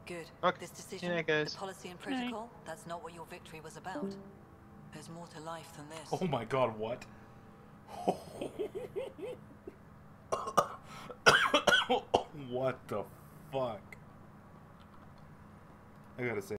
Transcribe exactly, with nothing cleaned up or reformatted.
Good. Okay. This decision, Yeah, guys. the policy and protocol, that's not what your victory was about. There's more to life than this. Oh my god, what? What the fuck? I gotta say.